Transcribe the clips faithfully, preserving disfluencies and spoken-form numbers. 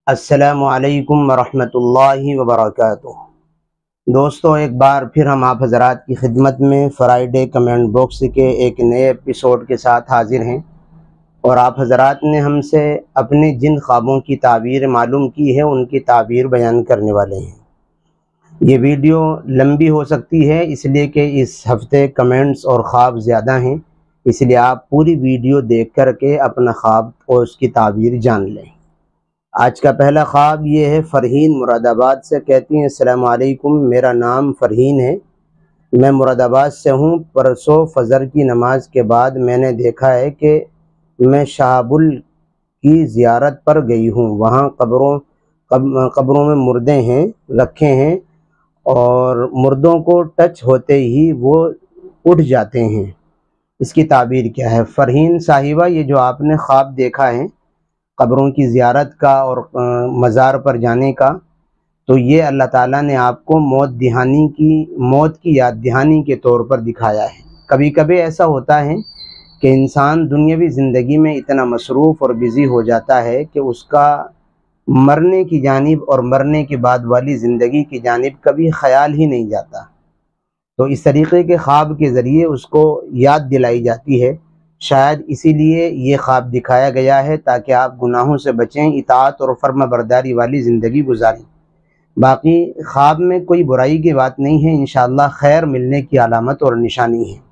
السلام علیکم ورحمۃ اللہ وبرکاتہ۔ دوستو، ایک بار پھر ہم آپ حضرات کی خدمت میں فرائیڈے کمنٹ باکس کے ایک نئے ایپیسوڈ کے ساتھ حاضر ہیں، اور آپ حضرات نے ہم سے اپنے جن خوابوں کی تعبیر معلوم کی ہے ان کی تعبیر بیان کرنے والے ہیں۔ یہ ویڈیو لمبی ہو سکتی ہے اس لیے کہ اس ہفتے کمنٹس اور خواب زیادہ ہیں، اس لیے آپ پوری ویڈیو دیکھ کر کے اپنا خواب اور اس کی تعبیر جان لیں۔ آج کا پہلا خواب یہ ہے۔ فرحین مراد آباد سے کہتی ہیں، السلام علیکم، میرا نام فرحین ہے، میں مراد آباد سے ہوں۔ پرسوں فجر کی نماز کے بعد میں نے دیکھا ہے کہ میں شہاب ال کی زیارت پر گئی ہوں، وہاں قبروں قبروں میں مردے ہیں رکھے ہیں اور مردوں کو ٹچ ہوتے ہی وہ اٹھ جاتے ہیں، اس کی تعبیر کیا ہے؟ فرحین صاحبہ، یہ جو آپ نے خواب دیکھا ہے قبروں کی زیارت کا اور مزار پر جانے کا، تو یہ اللہ تعالیٰ نے آپ کو موت دہانی کی موت کی یاد دہانی کے طور پر دکھایا ہے۔ کبھی کبھی ایسا ہوتا ہے کہ انسان دنیاوی زندگی میں اتنا مصروف اور بزی ہو جاتا ہے کہ اس کا مرنے کی جانب اور مرنے کے بعد والی زندگی کی جانب کبھی خیال ہی نہیں جاتا، تو اس طریقے کے خواب کے ذریعے اس کو یاد دلائی جاتی ہے۔ شاید اسی لیے یہ خواب دکھایا گیا ہے تاکہ آپ گناہوں سے بچیں، اطاعت اور فرما برداری والی زندگی گزاریں۔ باقی خواب میں کوئی برائی کی بات نہیں ہے، انشاءاللہ خیر ملنے کی علامت اور نشانی ہے۔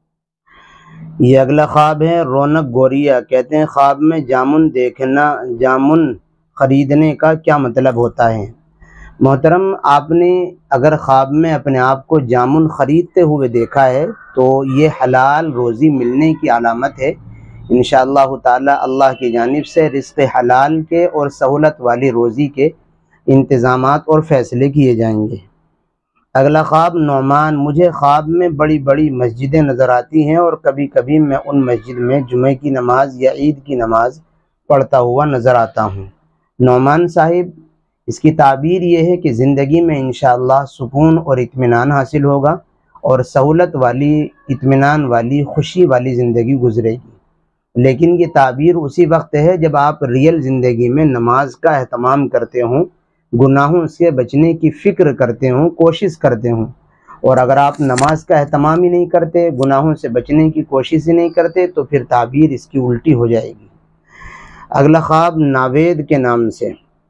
یہ اگلا خواب ہے۔ رونق گوریا کہتے ہیں، خواب میں جامن دیکھنا جامن خریدنے کا کیا مطلب ہوتا ہے؟ محترم، آپ نے اگر خواب میں اپنے آپ کو جامن خریدتے ہوئے دیکھا ہے تو یہ حلال روزی ملنے کی علامت ہے۔ انشاءاللہ تعالی اللہ کی جانب سے رزق حلال کے اور سہولت والی روزی کے انتظامات اور فیصلے کیے جائیں گے۔ اگلا خواب نعمان، مجھے خواب میں بڑی بڑی مسجدیں نظر آتی ہیں اور کبھی کبھی میں ان مسجد میں جمعہ کی نماز یا عید کی نماز پڑھتا ہوا نظر آتا ہوں۔ نعمان صاحب، اس کی تعبیر یہ ہے کہ زندگی میں انشاءاللہ سکون اور اطمینان حاصل ہوگا اور سہولت والی، اطمینان والی، خوشی والی زندگی گزرے گی، لیکن یہ تعبیر اسی وقت ہے جب آپ ریئل زندگی میں نماز کا اہتمام کرتے ہوں، گناہوں سے بچنے کی فکر کرتے ہوں، کوشش کرتے ہوں، اور اگر آپ نماز کا اہتمام ہی نہیں کرتے، گناہوں سے بچنے کی کوشش ہی نہیں کرتے، تو پھر تعبیر اس کی الٹی ہو جائے گی۔ اگلا خواب ناوید کے نام سے،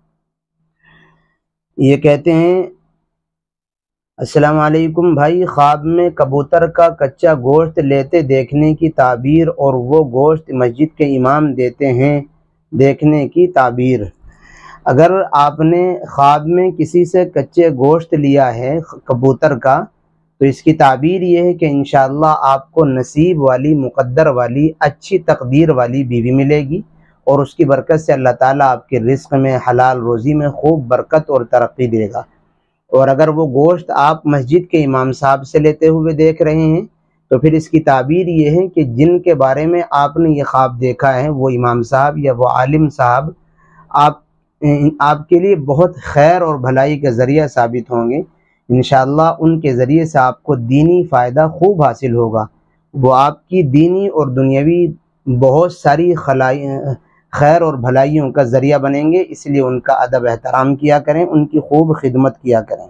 یہ کہتے ہیں، السلام علیکم بھائی، خواب میں کبوتر کا کچا گوشت لیتے دیکھنے کی تعبیر اور وہ گوشت مسجد کے امام دیتے ہیں دیکھنے کی تعبیر۔ اگر آپ نے خواب میں کسی سے کچے گوشت لیا ہے کبوتر کا، تو اس کی تعبیر یہ ہے کہ انشاءاللہ آپ کو نصیب والی، مقدر والی، اچھی تقدیر والی بیوی ملے گی اور اس کی برکت سے اللہ تعالیٰ آپ کے رزق میں، حلال روزی میں خوب برکت اور ترقی دے گا۔ اور اگر وہ گوشت آپ مسجد کے امام صاحب سے لیتے ہوئے دیکھ رہے ہیں تو پھر اس کی تعبیر یہ ہے کہ جن کے بارے میں آپ نے یہ خواب دیکھا ہے وہ امام صاحب یا وہ عالم صاحب آپ آپ کے لیے بہت خیر اور بھلائی کا ذریعہ ثابت ہوں گے۔ انشاءاللہ ان کے ذریعے سے آپ کو دینی فائدہ خوب حاصل ہوگا، وہ آپ کی دینی اور دنیاوی بہت ساری خلائی خیر اور بھلائیوں کا ذریعہ بنیں گے، اس لیے ان کا ادب احترام کیا کریں، ان کی خوب خدمت کیا کریں۔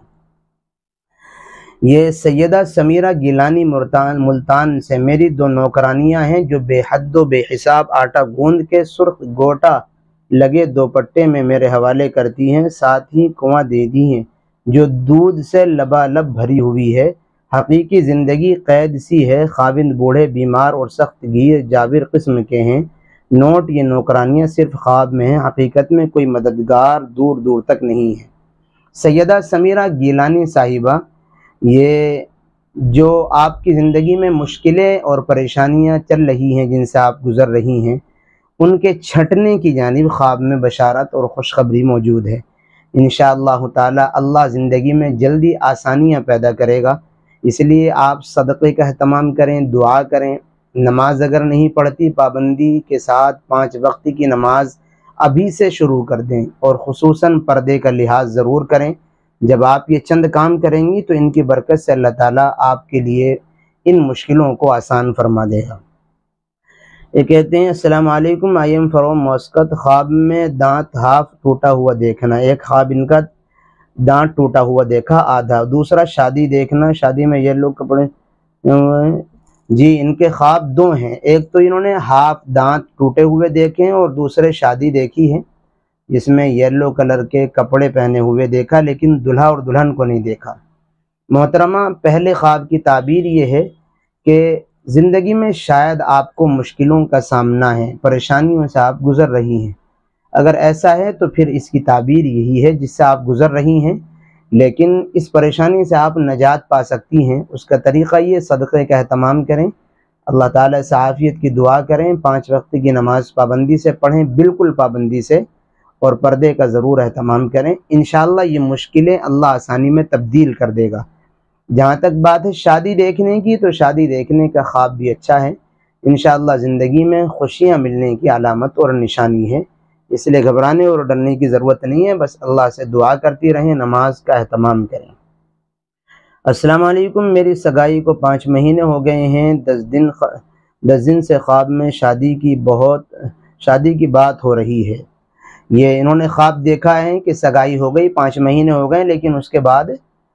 یہ سیدہ سمیرہ گیلانی ملتان ملتان سے، میری دو نوکرانیاں ہیں جو بے حد و بے حساب آٹا گوندھ کے سرخ گوٹا لگے دوپٹے میں میرے حوالے کرتی ہیں، ساتھ ہی کنواں دے دی ہیں جو دودھ سے لبالب بھری ہوئی ہے۔ حقیقی زندگی قید سی ہے، خاوند بوڑھے، بیمار اور سخت گیر جابر قسم کے ہیں۔ نوٹ، یہ نوکرانیاں صرف خواب میں ہیں، حقیقت میں کوئی مددگار دور دور تک نہیں ہے۔ سیدہ سمیرہ گیلانی صاحبہ، یہ جو آپ کی زندگی میں مشکلیں اور پریشانیاں چل رہی ہیں، جن سے آپ گزر رہی ہیں، ان کے چھٹنے کی جانب خواب میں بشارت اور خوشخبری موجود ہے۔ انشاءاللہ تعالی اللہ زندگی میں جلدی آسانیاں پیدا کرے گا، اس لیے آپ صدقے کا اہتمام کریں، دعا کریں۔ نماز اگر نہیں پڑھتی، پابندی کے ساتھ پانچ وقت کی نماز ابھی سے شروع کر دیں اور خصوصاً پردے کا لحاظ ضرور کریں۔ جب آپ یہ چند کام کریں گی تو ان کی برکت سے اللہ تعالیٰ آپ کے لیے ان مشکلوں کو آسان فرما دے گا۔ یہ کہتے ہیں السلام علیکم، آئی ایم فرام مسقط، خواب میں دانت ہاف ٹوٹا ہوا دیکھنا۔ ایک خواب ان کا دانت ٹوٹا ہوا دیکھا آدھا، دوسرا شادی دیکھنا، شادی میں یلو کپڑے۔ جی ان کے خواب دو ہیں، ایک تو انہوں نے ہاف دانت ٹوٹے ہوئے دیکھے ہیں اور دوسرے شادی دیکھی ہے جس میں یلو کلر کے کپڑے پہنے ہوئے دیکھا، لیکن دلہا اور دلہن کو نہیں دیکھا۔ محترمہ، پہلے خواب کی تعبیر یہ ہے کہ زندگی میں شاید آپ کو مشکلوں کا سامنا ہے، پریشانیوں سے آپ گزر رہی ہیں۔ اگر ایسا ہے تو پھر اس کی تعبیر یہی ہے جس سے آپ گزر رہی ہیں، لیکن اس پریشانی سے آپ نجات پا سکتی ہیں۔ اس کا طریقہ یہ، صدقے کا اہتمام کریں، اللہ تعالیٰ سے عافیت کی دعا کریں، پانچ وقت کی نماز پابندی سے پڑھیں، بالکل پابندی سے، اور پردے کا ضرور اہتمام کریں۔ انشاءاللہ یہ مشکلیں اللہ آسانی میں تبدیل کر دے گا۔ جہاں تک بات ہے شادی دیکھنے کی، تو شادی دیکھنے کا خواب بھی اچھا ہے، انشاءاللہ زندگی میں خوشیاں ملنے کی علامت اور نشانی ہے، اس لیے گھبرانے اور ڈرنے کی ضرورت نہیں ہے، بس اللہ سے دعا کرتی رہیں، نماز کا اہتمام کریں۔ السلام علیکم، میری سگائی کو پانچ مہینے ہو گئے ہیں، دس دن دس دن سے خواب میں شادی کی بہت شادی کی بات ہو رہی ہے۔ یہ انہوں نے خواب دیکھا ہے کہ سگائی ہو گئی، پانچ مہینے ہو گئے، لیکن اس کے بعد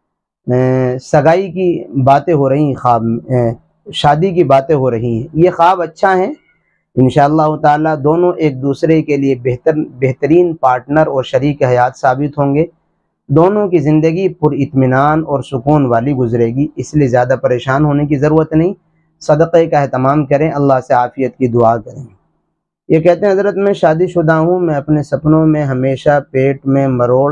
سگائی کی باتیں ہو رہی ہیں، خواب شادی کی باتیں ہو رہی ہیں۔ یہ خواب اچھا ہے، انشاءاللہ تعالیٰ دونوں ایک دوسرے کے لیے بہتر بہترین پارٹنر اور شریک حیات ثابت ہوں گے، دونوں کی زندگی پر اطمینان اور سکون والی گزرے گی، اس لیے زیادہ پریشان ہونے کی ضرورت نہیں، صدقے کا اہتمام کریں، اللہ سے عافیت کی دعا کریں۔ یہ کہتے ہیں حضرت میں شادی شدہ ہوں، میں اپنے سپنوں میں ہمیشہ پیٹ میں مروڑ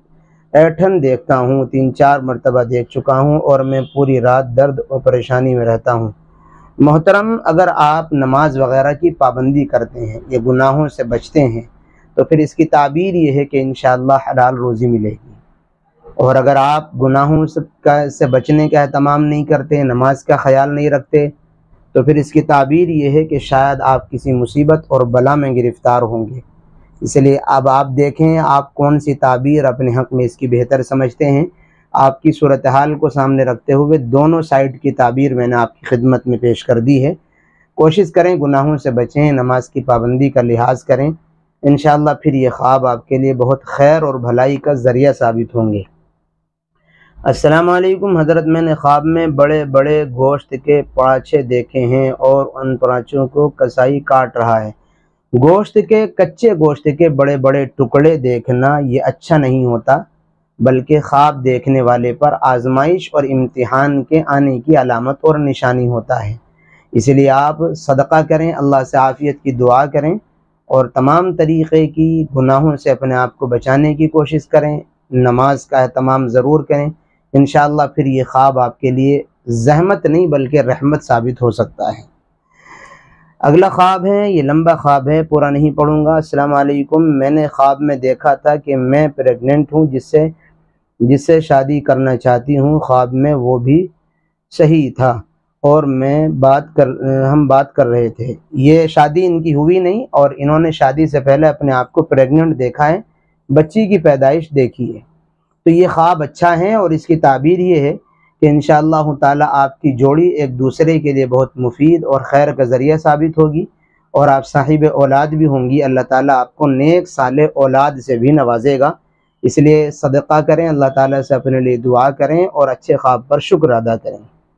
ایٹھن دیکھتا ہوں، تین چار مرتبہ دیکھ چکا ہوں اور میں پوری رات درد اور پریشانی میں رہتا ہوں۔ محترم، اگر آپ نماز وغیرہ کی پابندی کرتے ہیں، یہ گناہوں سے بچتے ہیں، تو پھر اس کی تعبیر یہ ہے کہ انشاءاللہ حلال روزی ملے گی۔ اور اگر آپ گناہوں سے بچنے کا اہتمام نہیں کرتے، نماز کا خیال نہیں رکھتے، تو پھر اس کی تعبیر یہ ہے کہ شاید آپ کسی مصیبت اور بلا میں گرفتار ہوں گے۔ اس لیے اب آپ دیکھیں آپ کون سی تعبیر اپنے حق میں اس کی بہتر سمجھتے ہیں۔ آپ کی صورتحال کو سامنے رکھتے ہوئے دونوں سائڈ کی تعبیر میں نے آپ کی خدمت میں پیش کر دی ہے۔ کوشش کریں گناہوں سے بچیں، نماز کی پابندی کا لحاظ کریں، انشاءاللہ پھر یہ خواب آپ کے لیے بہت خیر اور بھلائی کا ذریعہ ثابت ہوں گے۔ السلام علیکم حضرت، میں نے خواب میں بڑے بڑے گوشت کے پراٹھے دیکھے ہیں اور ان پراٹھوں کو کسائی کاٹ رہا ہے۔ گوشت کے کچے گوشت کے بڑے بڑے ٹکڑے دیکھنا یہ اچھا نہیں ہوتا، بلکہ خواب دیکھنے والے پر آزمائش اور امتحان کے آنے کی علامت اور نشانی ہوتا ہے۔ اس لیے آپ صدقہ کریں، اللہ سے عافیت کی دعا کریں اور تمام طریقے کی گناہوں سے اپنے آپ کو بچانے کی کوشش کریں، نماز کا اہتمام ضرور کریں، انشاءاللہ پھر یہ خواب آپ کے لیے زحمت نہیں بلکہ رحمت ثابت ہو سکتا ہے۔ اگلا خواب ہے، یہ لمبا خواب ہے، پورا نہیں پڑھوں گا۔ السلام علیکم، میں نے خواب میں دیکھا تھا کہ میں پریگننٹ ہوں، جس سے جس سے شادی کرنا چاہتی ہوں، خواب میں وہ بھی صحیح تھا اور میں بات کر ہم بات کر رہے تھے۔ یہ شادی ان کی ہوئی نہیں اور انہوں نے شادی سے پہلے اپنے آپ کو پریگننٹ دیکھا ہے، بچی کی پیدائش دیکھی ہے۔ تو یہ خواب اچھا ہے اور اس کی تعبیر یہ ہے کہ انشاءاللہ تعالیٰ آپ کی جوڑی ایک دوسرے کے لیے بہت مفید اور خیر کا ذریعہ ثابت ہوگی اور آپ صاحب اولاد بھی ہوں گی، اللہ تعالیٰ آپ کو نیک صالح اولاد سے بھی نوازے گا۔ اس لیے صدقہ کریں، اللہ تعالیٰ سے اپنے لیے دعا کریں اور اچھے خواب پر شکر ادا کریں۔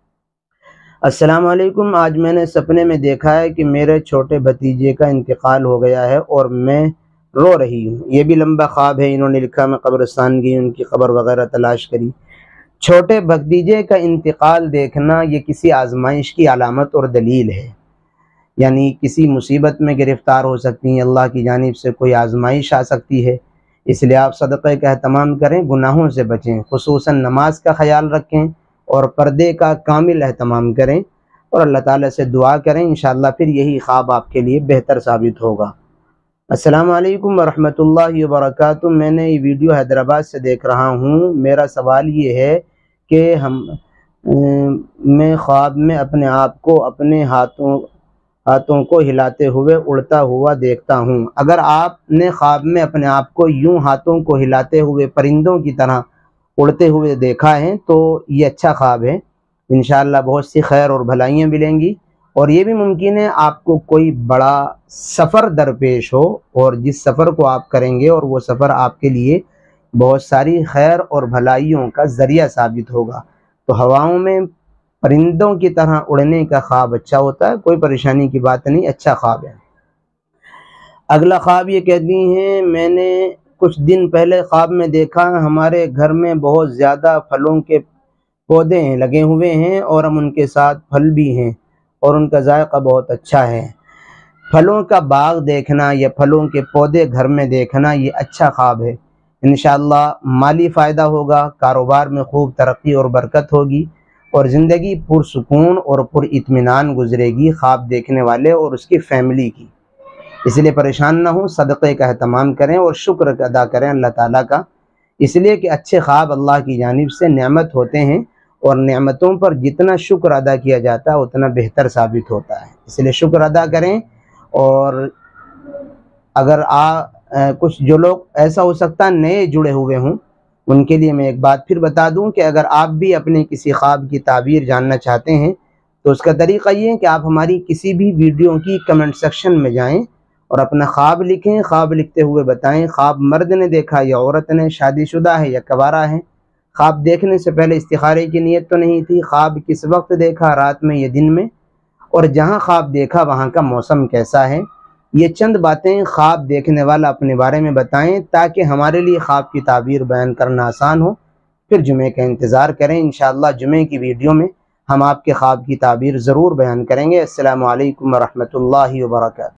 السلام علیکم، آج میں نے سپنے میں دیکھا ہے کہ میرے چھوٹے بھتیجے کا انتقال ہو گیا ہے اور میں رو رہی ہوں۔ یہ بھی لمبا خواب ہے، انہوں نے لکھا میں قبرستان گئی، ان کی قبر وغیرہ تلاش کری۔ چھوٹے بھتیجے کا انتقال دیکھنا یہ کسی آزمائش کی علامت اور دلیل ہے، یعنی کسی مصیبت میں گرفتار ہو سکتی ہیں، اللہ کی جانب سے کوئی آزمائش آ سکتی ہے، اس لیے آپ صدقے کا اہتمام کریں، گناہوں سے بچیں، خصوصاً نماز کا خیال رکھیں اور پردے کا کامل اہتمام کریں اور اللہ تعالیٰ سے دعا کریں، انشاءاللہ پھر یہی خواب آپ کے لیے بہتر ثابت ہوگا۔ السلام علیکم ورحمۃ اللہ وبرکاتہ، میں نے یہ ویڈیو حیدرآباد سے دیکھ رہا ہوں، میرا سوال یہ ہے کہ ہم میں خواب میں اپنے آپ کو اپنے ہاتھوں ہاتھوں کو ہلاتے ہوئے اڑتا ہوا دیکھتا ہوں۔ اگر آپ نے خواب میں اپنے آپ کو یوں ہاتھوں کو ہلاتے ہوئے پرندوں کی طرح اڑتے ہوئے دیکھا ہے تو یہ اچھا خواب ہے، انشاءاللہ بہت سی خیر اور بھلائیاں ملیں گی اور یہ بھی ممکن ہے آپ کو کوئی بڑا سفر درپیش ہو، اور جس سفر کو آپ کریں گے اور وہ سفر آپ کے لیے بہت ساری خیر اور بھلائیوں کا ذریعہ ثابت ہوگا۔ تو ہواؤں میں پرندوں کی طرح اڑنے کا خواب اچھا ہوتا ہے، کوئی پریشانی کی بات نہیں، اچھا خواب ہے۔ اگلا خواب یہ کہتی ہیں، میں نے کچھ دن پہلے خواب میں دیکھا ہمارے گھر میں بہت زیادہ پھلوں کے پودے ہیں لگے ہوئے ہیں، اور ہم ان کے ساتھ پھل بھی ہیں، اور ان کا ذائقہ بہت اچھا ہے۔ پھلوں کا باغ دیکھنا یا پھلوں کے پودے گھر میں دیکھنا یہ اچھا خواب ہے۔ انشاءاللہ مالی فائدہ ہوگا، کاروبار میں خوب ترقی اور برکت ہوگی، اور زندگی پرسکون اور پر اطمینان گزرے گی خواب دیکھنے والے اور اس کی فیملی کی۔ اس لیے پریشان نہ ہوں، صدقے کا اہتمام کریں اور شکر ادا کریں اللہ تعالیٰ کا، اس لیے کہ اچھے خواب اللہ کی جانب سے نعمت ہوتے ہیں، اور نعمتوں پر جتنا شکر ادا کیا جاتا ہے اتنا بہتر ثابت ہوتا ہے۔ اس لیے شکر ادا کریں۔ اور اگر آ کچھ جو لوگ ایسا ہو سکتا ہے نئے جڑے ہوئے ہوں، ان کے لیے میں ایک بات پھر بتا دوں کہ اگر آپ بھی اپنے کسی خواب کی تعبیر جاننا چاہتے ہیں تو اس کا طریقہ یہ ہے کہ آپ ہماری کسی بھی ویڈیو کی کمنٹ سیکشن میں جائیں اور اپنا خواب لکھیں، خواب لکھتے ہوئے بتائیں خواب مرد نے دیکھا یا عورت نے، شادی شدہ ہے یا کنوارا ہے، خواب دیکھنے سے پہلے استخارے کی نیت تو نہیں تھی، خواب کس وقت دیکھا، رات میں یا دن میں، اور جہاں خواب دیکھا وہاں کا موسم کیسا ہے۔ یہ چند باتیں خواب دیکھنے والا اپنے بارے میں بتائیں تاکہ ہمارے لیے خواب کی تعبیر بیان کرنا آسان ہو۔ پھر جمعے کا انتظار کریں، انشاءاللہ جمعے کی ویڈیو میں ہم آپ کے خواب کی تعبیر ضرور بیان کریں گے۔ السلام علیکم ورحمۃ اللہ وبرکاتہ۔